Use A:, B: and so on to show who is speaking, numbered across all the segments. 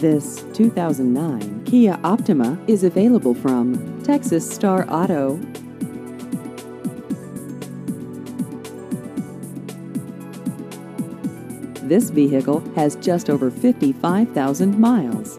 A: This 2009 Kia Optima is available from Texas Star Auto. This vehicle has just over 55,000 miles.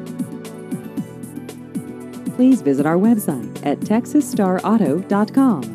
A: Please visit our website at texasstarauto.com.